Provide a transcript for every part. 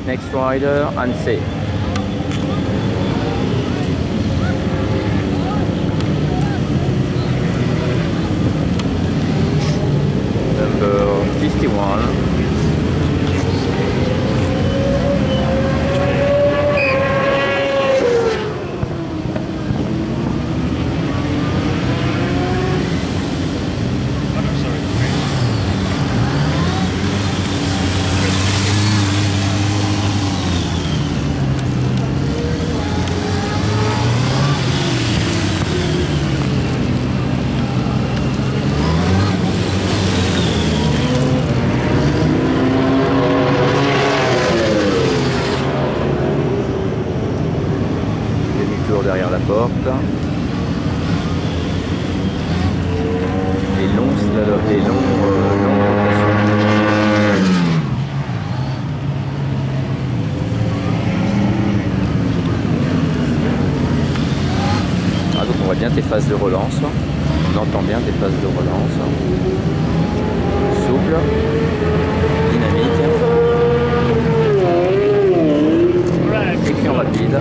Next rider, Anse. Number 51. Derrière la porte. Les longs slaloms, les longs ah, donc on voit bien tes phases de relance. On entend bien tes phases de relance. Souple, dynamique. Section rapide.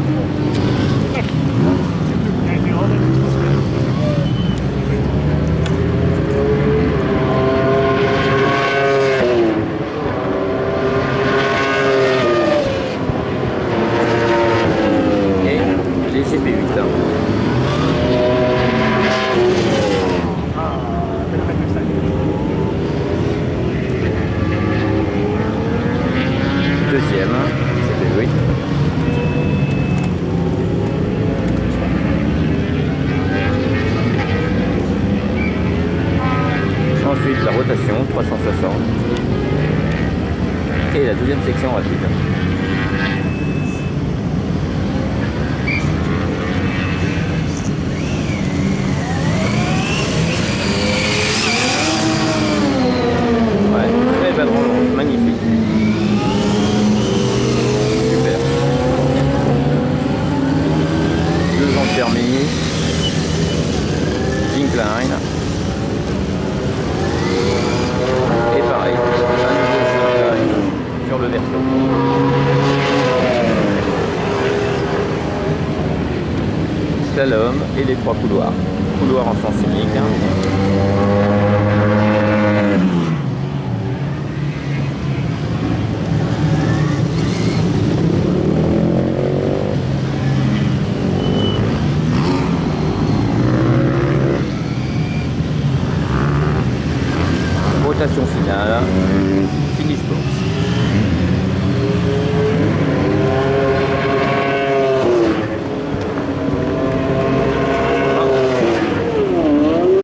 Deuxième, GP8. Ensuite la rotation 360 et la deuxième section rapide. Ouais, très belle relance, magnifique. Super. 2 ans de permis. Incline. Et pareil, un nouveau sur le verso. Slalom et les 3 couloirs. Couloir en sens unique.